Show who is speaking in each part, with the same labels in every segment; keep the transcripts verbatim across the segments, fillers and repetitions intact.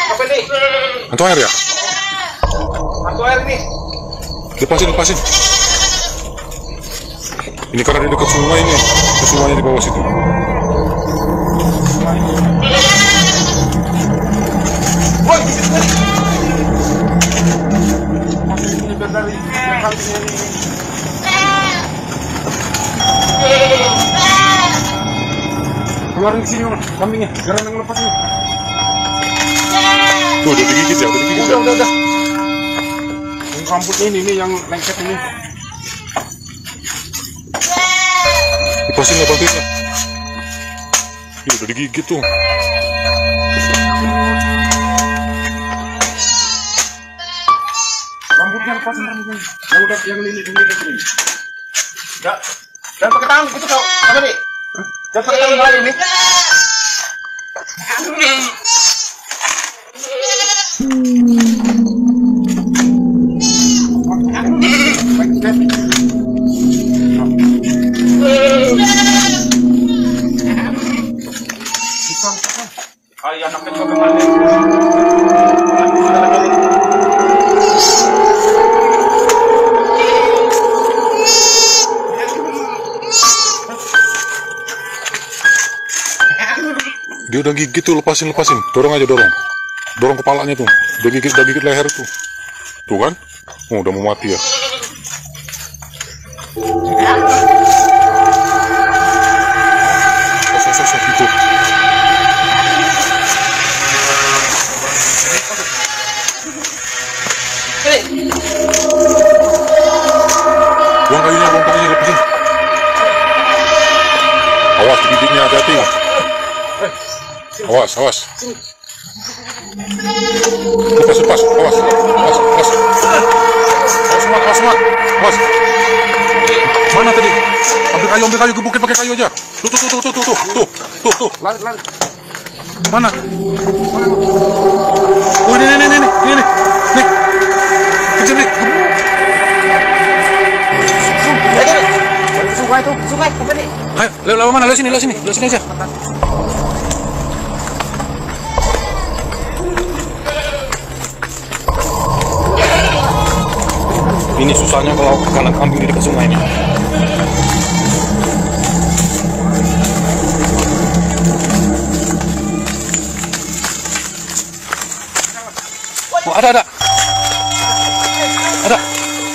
Speaker 1: Apa nih?
Speaker 2: Hantu air ya?
Speaker 1: Hantu air nih.
Speaker 2: Lepasin, lepasin. Ini karena di dekat sungai ini. Ke sungainya di bawah situ.
Speaker 1: Woi, ini dari yang kambingnya ini. Keluarin ke sini, kambingnya. Jangan ngelepas ini.
Speaker 2: Tuh, udah digigit ya, udah digigit ya.
Speaker 1: Udah, udah, udah. Yang rambut ini nih, yang lengket ini.
Speaker 2: Lepasin lah, bantuin lah. Ih, udah digigit tuh.
Speaker 1: Rambutnya lepasin, rambutnya. Yang udah, yang ini, ini, ini. Ya, jangan pakai tangan gitu kau. Apa nih? Jangan pakai tangan lagi nih. Ay, anak kecil kembali.
Speaker 2: Dia udah gigit tuh, lepasin, lepasin. Dorong aja, dorong. Dorong kepalanya tuh. Udah gigit, udah gigit leher tuh. Tuh kan? Oh, udah mau mati ya. Sos, sos, sos, gitu. Buang kayunya, buang kayunya, lepasin. Awas, gigitnya, hati-hati. Awas, awas. Lepas, lepas, awas, awas, awas. Awas semua, awas semua, awas. Mana tadi? Ambil kayu, ambil kayu, gebukin pakai kayu aja. Tuh, tuh, tuh, tuh, tuh, tuh, tuh, tuh, tuh.
Speaker 1: Lari, lari.
Speaker 2: Mana? Oh, ini, ini, ini, ini, ini, nih. Kejar nih.
Speaker 1: Sungai tuh, sungai, apa nih?
Speaker 2: Ayo, lewat mana? Lewat sini, lewat sini, lewat sini aja. Ini susahnya kalau kanan kambing di dekat sungai ini. Oh, ada, ada. Ada.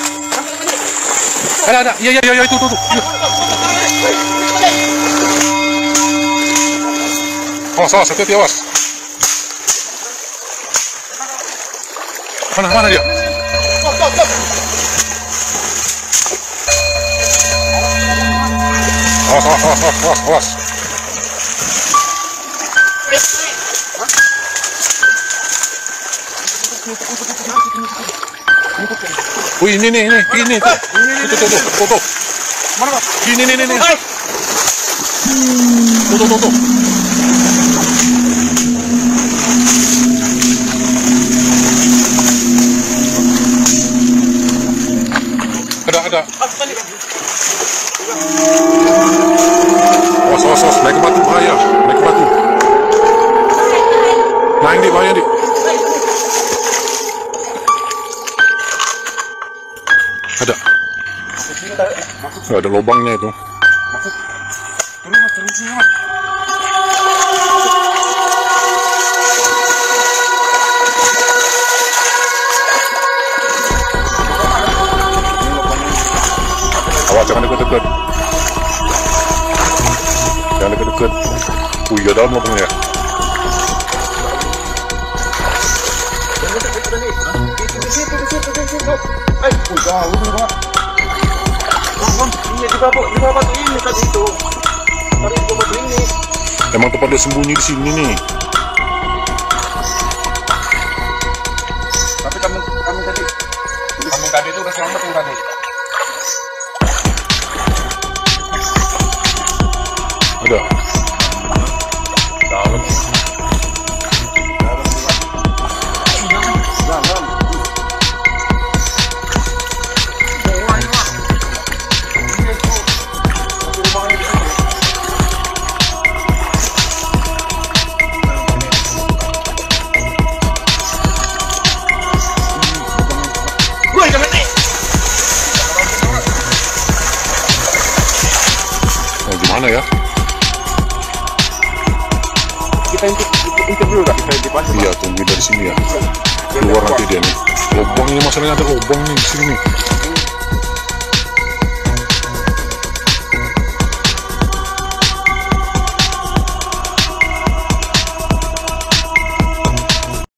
Speaker 2: Ada, ada. Iya, iya, iya, itu, itu, itu. Awas, awas, hati-hati, awas. Mana, mana dia? Awas, awas, awas, awas, awas, awas. Wih, ini nih, ini, ini tuh, itu tuh, tuh, tuh, tuh. Mana Pak? Ini, ini, ini, ini. Tuh, tuh, tuh, tuh. Ada, ada. Awas, awas, awas, naik ke batu bahaya, naik ke batu. Naik di bahaya di. Ada. Nggak ada lubangnya itu. Awas, jangan dekat-dekat. Jangan dekat-dekat. Oh iya, dalam lubangnya.
Speaker 1: Eh, udah, udah, ini di bawah, di bawah batu ini tadi itu. Tadi di bawah batu ini.
Speaker 2: Emang tempat dia sembunyi di sini nih.
Speaker 1: Tapi kamu, kamu tadi, kamu tadi itu udah selamat yang tadi.
Speaker 2: Ada. Dalam.
Speaker 1: Dalam.
Speaker 2: mana ya?
Speaker 1: Kita intip, intip dulu dah, kita intip aja.
Speaker 2: Iya, tunggu dari sini ya. Keluar nanti dia nih. Lubang ini masalahnya, ada lubang nih di sini nih.